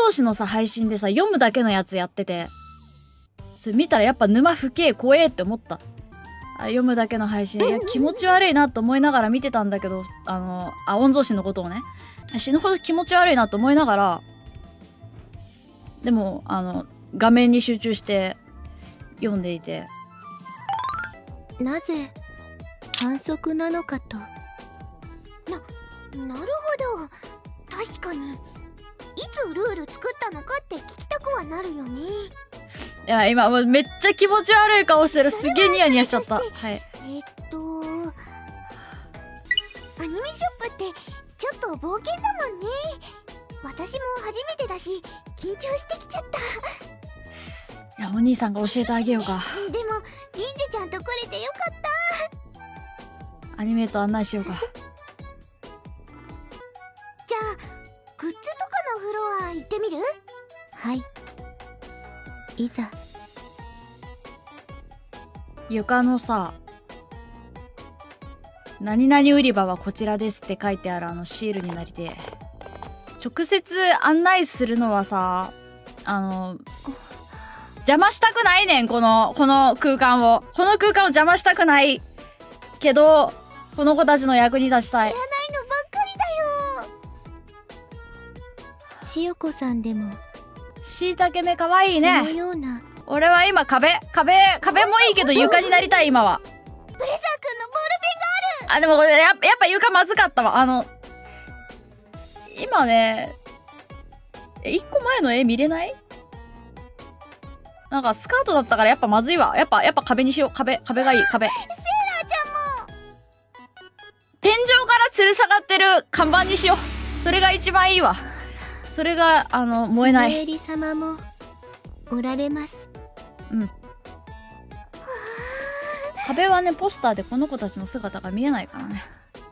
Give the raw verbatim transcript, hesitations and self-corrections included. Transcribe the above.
同士のさ配信でさ読むだけのやつやってて、それ見たらやっぱ沼不敬怖えって思った。あ、読むだけの配信、いや気持ち悪いなと思いながら見てたんだけど、あのあ御曹司のことをね、死ぬほど気持ち悪いなと思いながら、でもあの画面に集中して読んでいて、 なぜ反則なのかと。な、 なるほど。確かにいつルール作ったのかって聞きたくはなるよね。 いや今もうめっちゃ気持ち悪い顔してる。すげえニヤニヤしちゃった。はい。 えっとアニメショップってちょっと冒険だもんね。私も初めてだし緊張してきちゃった。 いやお兄さんが教えてあげようか。 でもリンゼちゃんと来れてよかった。 アニメート案内しようか。 じゃあグッズとかのフロア行ってみる？ はい、いざ。 床のさ「何々売り場はこちらです」って書いてあるあのシールになりて、直接案内するのはさ、あの邪魔したくないねん。このこの空間をこの空間を邪魔したくないけど、この子たちの役に立ちたい。 知らないのばっかりだよ。 千代子さんでもしいたけ目かわいいね。 そのような。 俺は今壁壁壁もいいけど床になりたい今は。 ブレザー君のボールペンがある。 あでもこれやっぱやっぱ床まずかったわ。あの今ねえ一個前の絵見れない？なんかスカートだったからやっぱまずいわ。やっぱやっぱ壁にしよう。壁壁がいい壁。 セーラーちゃんも天井から吊る下がってる看板にしよう。それが一番いいわ。それがあの燃えない。 つねえり様もおられます。 うん。壁はねポスターでこの子たちの姿が見えないからね。